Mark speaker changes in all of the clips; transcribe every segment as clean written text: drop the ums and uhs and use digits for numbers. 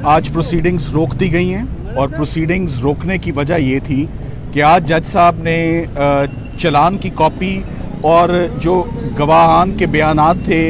Speaker 1: आज प्रोसीडिंग्स रोक दी गई हैं और प्रोसीडिंग्स रोकने की वजह ये थी कि आज जज साहब ने चलान की कॉपी और जो गवाहान के बयानात थे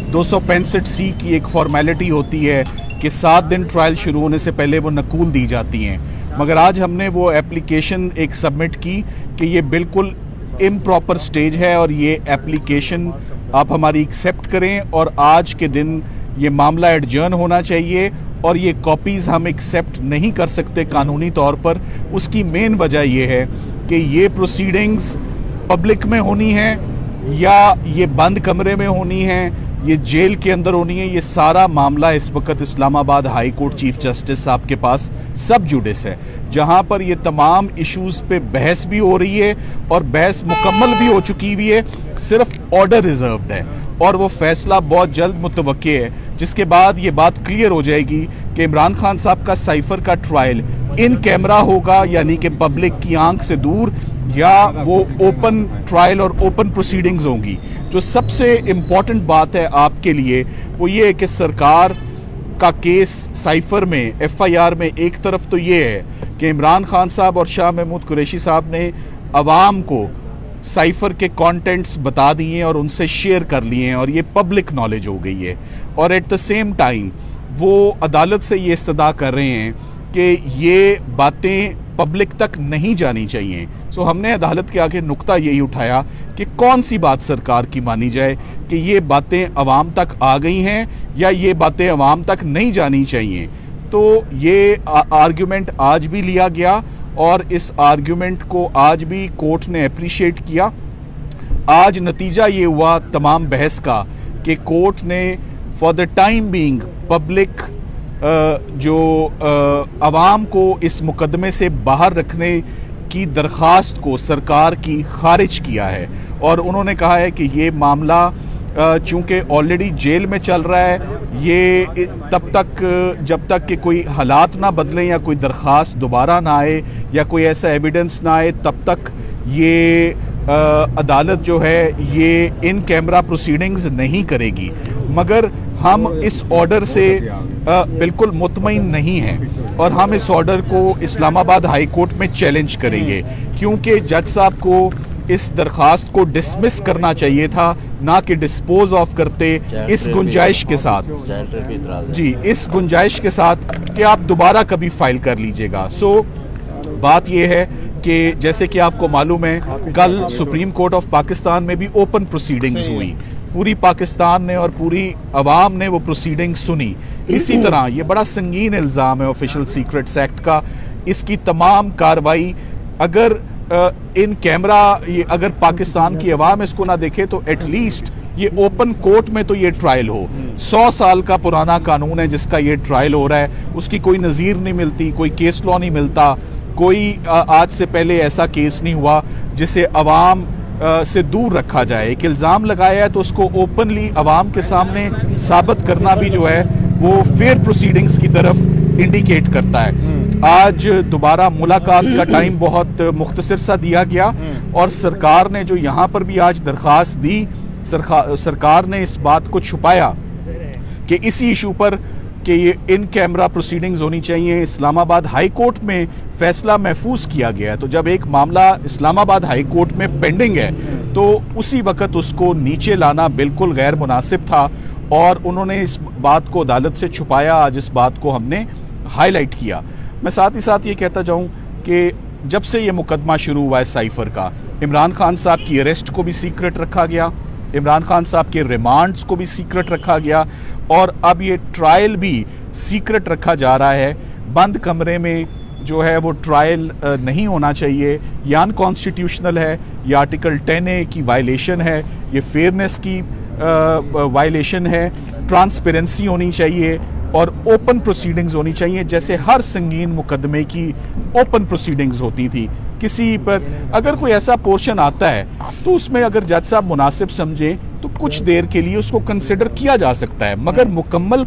Speaker 1: 265C की एक फॉर्मेलिटी होती है कि 7 दिन ट्रायल शुरू होने से पहले वो नकूल दी जाती हैं, मगर आज हमने वो एप्लीकेशन एक सबमिट की कि ये बिल्कुल इम्प्रॉपर स्टेज है और ये एप्लीकेशन आप हमारी एक्सेप्ट करें और आज के दिन ये मामला एडजर्न होना चाहिए और ये कॉपीज़ हम एक्सेप्ट नहीं कर सकते कानूनी तौर पर। उसकी मेन वजह ये है कि ये प्रोसीडिंग्स पब्लिक में होनी है या ये बंद कमरे में होनी है, ये जेल के अंदर होनी है। ये सारा मामला इस वक्त Islamabad high court chief justice साहब के पास सब जुडिस है, जहां पर ये तमाम इश्यूज पे बहस भी हो रही है और बहस मुकम्मल भी हो चुकी हुई है, सिर्फ ऑर्डर रिजर्व्ड है और वो फैसला बहुत जल्द मुतवक्के है, जिसके बाद ये बात क्लियर हो जाएगी कि इमरान खान साहब का साइफर का ट्रायल इन कैमरा होगा, यानी कि पब्लिक की आंख से दूर, या वो ओपन ट्रायल और ओपन प्रोसीडिंग्स होंगी। जो सबसे इम्पॉर्टेंट बात है आपके लिए वो ये है कि सरकार का केस साइफर में FIR में एक तरफ तो ये है कि इमरान खान साहब और शाह महमूद कुरैशी साहब ने अवाम को साइफर के कंटेंट्स बता दिए और उनसे शेयर कर लिए हैं और ये पब्लिक नॉलेज हो गई है, और एट द सेम टाइम वो अदालत से ये इस्तदा कर रहे हैं कि ये बातें पब्लिक तक नहीं जानी चाहिए। सो हमने अदालत के आगे नुक्ता यही उठाया कि कौन सी बात सरकार की मानी जाए कि ये बातें अवाम तक आ गई हैं या ये बातें अवाम तक नहीं जानी चाहिए। तो ये आर्ग्यूमेंट आज भी लिया गया और इस आर्ग्यूमेंट को आज भी कोर्ट ने अप्रिशिएट किया। आज नतीजा ये हुआ तमाम बहस का कि कोर्ट ने for the time being public जो अवाम को इस मुकदमे से बाहर रखने की दरख्वास्त को सरकार की खारिज किया है और उन्होंने कहा है कि ये मामला चूँकि ऑलरेडी जेल में चल रहा है, ये तब तक जब तक कि कोई हालात ना बदलें या कोई दरख्वास्त दोबारा ना आए या कोई ऐसा एविडेंस ना आए, तब तक ये अदालत जो है ये इन कैमरा प्रोसीडिंग्स नहीं करेगी। मगर हम इस ऑर्डर से बिल्कुल मुतमईन नहीं हैं और हम इस ऑर्डर को इस्लामाबाद हाई कोर्ट में चैलेंज करेंगे, क्योंकि जज साहब को इस दरख्वास्त को डिसमिस करना चाहिए था, ना कि डिस्पोज ऑफ करते इस गुंजाइश के साथ, जी इस गुंजाइश के साथ कि आप दोबारा कभी फाइल कर लीजिएगा। सो बात यह है कि जैसे कि आपको मालूम है कल सुप्रीम कोर्ट ऑफ पाकिस्तान में भी ओपन प्रोसीडिंग्स हुई, पूरी पाकिस्तान ने और पूरी अवाम ने वो प्रोसीडिंग्स सुनी। इसी तरह ये बड़ा संगीन इल्ज़ाम है ऑफिशियल सीक्रेट्स एक्ट का, इसकी तमाम कार्रवाई अगर इन कैमरा अगर पाकिस्तान की अवाम इसको ना देखे तो एटलीस्ट ये ओपन कोर्ट में तो ये ट्रायल हो। 100 साल का पुराना कानून है जिसका ये ट्रायल हो रहा है, उसकी कोई नज़ीर नहीं मिलती, कोई केस लॉ नहीं मिलता, कोई आज से पहले ऐसा केस नहीं हुआ जिसे अवाम से दूर रखा जाए। एक इल्ज़ाम लगाया है तो उसको ओपनली अवाम के सामने साबित करना भी जो है वो फेयर प्रोसीडिंग्स की तरफ इंडिकेट करता है। आज दोबारा मुलाकात का टाइम बहुत मुख्तसर सा दिया गया और सरकार ने जो यहाँ पर भी आज दरख्वास्त दी, सरकार ने इस बात को छुपाया कि इसी इशू पर कि ये इन कैमरा प्रोसीडिंग्स होनी चाहिए। इस्लामाबाद हाई कोर्ट में फैसला महफूज किया गया है, तो जब एक मामला इस्लामाबाद हाई कोर्ट में पेंडिंग है तो उसी वक्त उसको नीचे लाना बिल्कुल गैर मुनासिब था और उन्होंने इस बात को अदालत से छुपाया। आज इस बात को हमने हाईलाइट किया। मैं साथ ही साथ ये कहता जाऊँ कि जब से ये मुकदमा शुरू हुआ है साइफर का, इमरान खान साहब की अरेस्ट को भी सीक्रेट रखा गया, इमरान खान साहब के रिमांड्स को भी सीक्रेट रखा गया और अब ये ट्रायल भी सीक्रेट रखा जा रहा है। बंद कमरे में जो है वो ट्रायल नहीं होना चाहिए, ये अनकॉन्स्टिट्यूशनल है, ये आर्टिकल 10A की वायलेशन है, ये फेयरनेस की वायलेशन है। ट्रांसपेरेंसी होनी चाहिए और ओपन प्रोसीडिंग्स होनी चाहिए, जैसे हर संगीन मुकदमे की ओपन प्रोसीडिंग्स होती थी। किसी पर अगर कोई ऐसा पोर्शन आता है तो उसमें अगर जज साहब मुनासिब समझे तो कुछ देर के लिए उसको कंसिडर किया जा सकता है, मगर मुकम्मल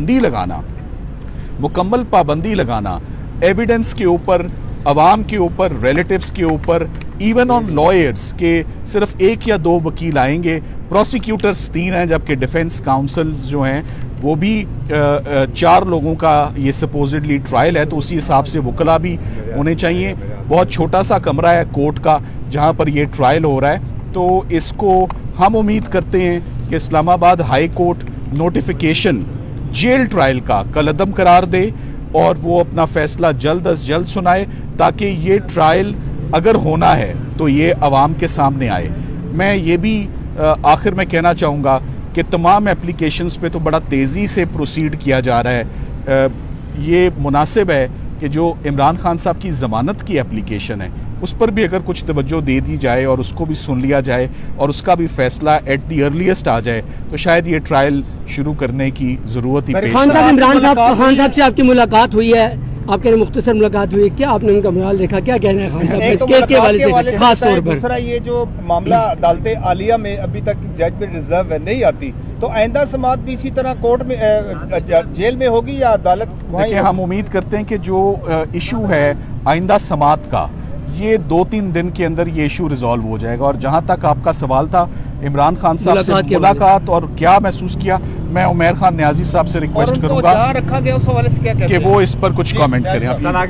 Speaker 1: पाबंदी लगाना एविडेंस के ऊपर, अवाम के ऊपर, रिलेटिव्स के ऊपर, इवन ऑन लॉयर्स के सिर्फ 1 या 2 वकील आएंगे, प्रोसिक्यूटर्स 3 हैं जबकि डिफेंस काउंसिल्स जो हैं वो भी 4 लोगों का ये सपोजिटली ट्रायल है, तो उसी हिसाब से वकला भी होने चाहिए। बहुत छोटा सा कमरा है कोर्ट का जहाँ पर ये ट्रायल हो रहा है, तो इसको हम उम्मीद करते हैं कि Islamabad high court notification jail trial का कलअदम करार दे और वो अपना फैसला जल्द अज जल्द सुनाए, ताकि ये ट्रायल अगर होना है तो ये अवाम के सामने आए। मैं ये भी आखिर में कहना चाहूँगा कि तमाम एप्लीकेशंस पे तो बड़ा तेज़ी से प्रोसीड किया जा रहा है। ये मुनासिब है कि जो इमरान खान साहब की ज़मानत की एप्लीकेशन है उस पर भी अगर कुछ तवज्जो दे दी जाए और उसको भी सुन लिया जाए और उसका भी फैसला एट दी अर्लीस्ट आ जाए, तो शायद ये ट्रायल शुरू करने की ज़रूरत ही पेश
Speaker 2: खान साहब, इमरान साहब से आपकी मुलाकात हुई है, आपके मुख्तसर मुलाकात हुई, क्या आपने उनका बयान देखा, क्या कहना है खान साहब इस केस के हवाले से खास तौर पर?
Speaker 3: दूसरा, ये जो मामला अदालत आलिया में अभी तक जजमेंट रिजर्व है नहीं आती, तो आइंदा समात भी इसी तरह कोर्ट में जेल में होगी या अदालत वहीं?
Speaker 1: हम उम्मीद करते हैं कि जो इशू है आइंदा समात का, ये 2-3 दिन के अंदर ये इशू रिजॉल्व हो जाएगा। और जहां तक आपका सवाल था इमरान खान साहब से मुलाकात और क्या महसूस किया, मैं उमैर खान न्याजी साहब से रिक्वेस्ट करूंगा
Speaker 3: रखा गया उस हवाले से क्या कहते
Speaker 1: कि वो इस पर कुछ कमेंट करें।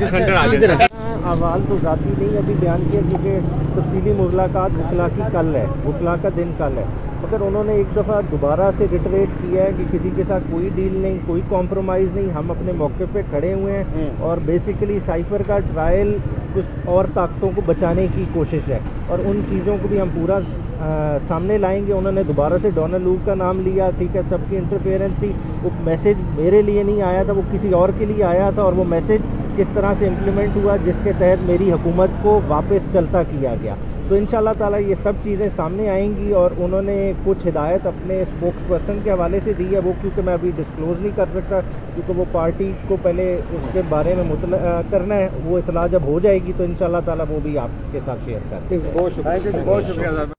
Speaker 4: अहवाल तो जाती नहीं अभी बयान किया, क्योंकि तफसीली मुलाकात वकला की कल है, वकला का दिन कल है। मगर उन्होंने एक दफ़ा दोबारा से रिटरेट किया है कि किसी के साथ कोई डील नहीं, कोई कॉम्प्रोमाइज़ नहीं, हम अपने मौके पे खड़े हुए हैं और बेसिकली साइफर का ट्रायल कुछ और ताकतों को बचाने की कोशिश है और उन चीज़ों को भी हम पूरा सामने लाएंगे। उन्होंने दोबारा से डोनाल्ड लू का नाम लिया, ठीक है, सबकी इंटरफेरेंस थी। वो मैसेज मेरे लिए नहीं आया था, वो किसी और के लिए आया था और वो मैसेज किस तरह से इम्प्लीमेंट हुआ जिसके तहत मेरी हुकूमत को वापस चलता किया गया। तो इंशाल्लाह ताला ये सब चीज़ें सामने आएंगी और उन्होंने कुछ हिदायत अपने स्पोक्स पर्सन के हवाले से दी है, वो क्योंकि मैं अभी डिस्क्लोज़ नहीं कर सकता, क्योंकि वो पार्टी को पहले उसके बारे में मुतला करना है। वो इतला जब हो जाएगी तो इंशाल्लाह ताला वो भी आपके साथ शेयर करते हैं।
Speaker 3: बहुत शुक्रिया।